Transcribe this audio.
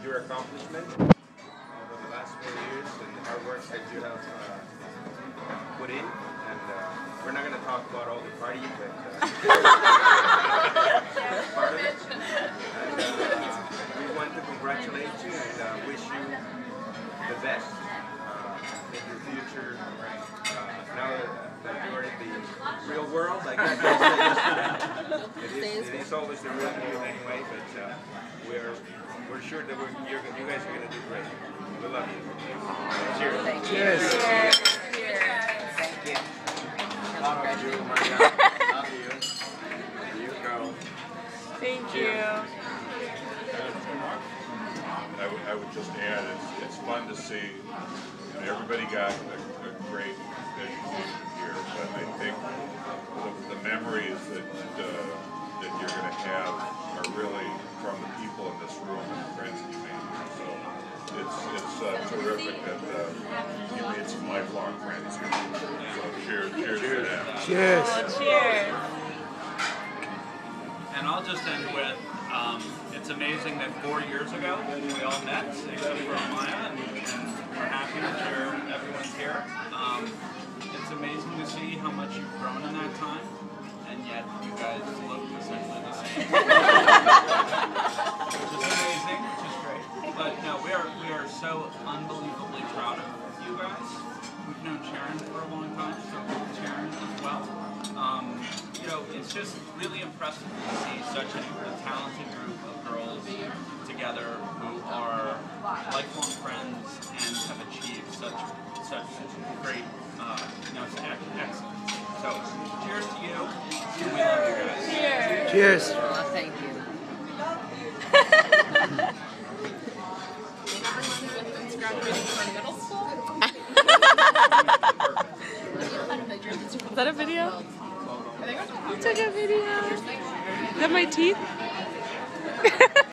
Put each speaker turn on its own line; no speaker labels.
your accomplishment over the last 4 years and the hard work that you have put in. And we're not going to talk about all the partying, but part of it. And we want to congratulate you and wish you the best in your future. Now that you're in the real world, like that guy said yesterday, it is always the real you anyway. But we're sure that you guys are going to do great. We love you. Cheers.
Cheers.
Cheers.
Thank you.
Love you, Maria. Love you. You go.
Thank you.
I would just add, it's fun to see, everybody got a great education here, but I think the memories that you're going to have are really from the people in this room and the friends that you made here. So it's terrific that you made some lifelong friends here. So cheers to that.
Cheers. Oh, cheers.
And I'll just end with, it's amazing that 4 years ago we all met, except for Maya, and we're happy that everyone's here. It's amazing to see how much you've grown in that time, and yet you guys look essentially the same. Which is amazing, which is great. But no, we are so unbelievably proud of you guys. We've known Sharon for a long time, so Sharon as well. You know, it's just really impressive to see such a talented group of girls together who are lifelong friends and have achieved such great, excellence. So, cheers to you. And we love you guys.
Cheers. Cheers.
Oh, thank you.
Is that a video? You took a video. Is that my teeth?